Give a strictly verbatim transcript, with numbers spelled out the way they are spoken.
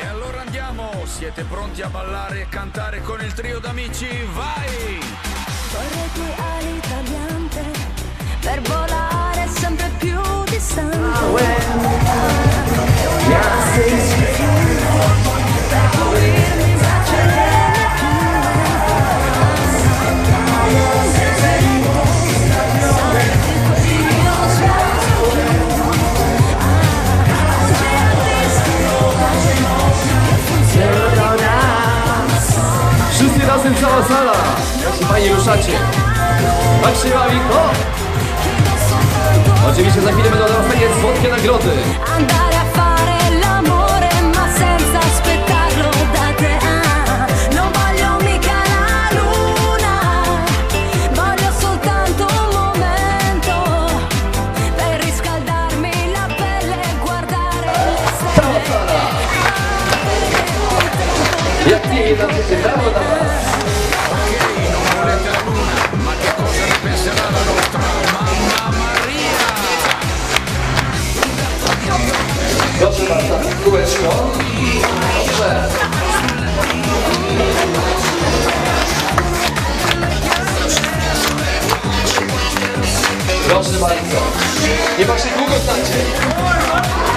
E allora andiamo, siete pronti a ballare e cantare con il trio d'amici? Vai! Vorrei tue ali tagliante per volare sempre più distante. Ah, per coprirmi in braccia le mie Wszyscy razem, cała sala! Jak się fajnie ruszacie! Tak się bawi! O! Oczywiście za chwilę będą na scenie słodkie nagrody! Andare a fare l'amore ma senza aspettarlo da te. Ah, non voglio mica la luna, voglio soltanto un momento per riscaldarmi la pelle e guardare le stelle. Jak pięknie nam się brawo dla was! Ok, non volete la luna, ma che cosa ne penserà la nostra mamma Maria? Proszę bardzo, kółeczko. Dobrze. Proszę bardzo. Niech was się długo znacie.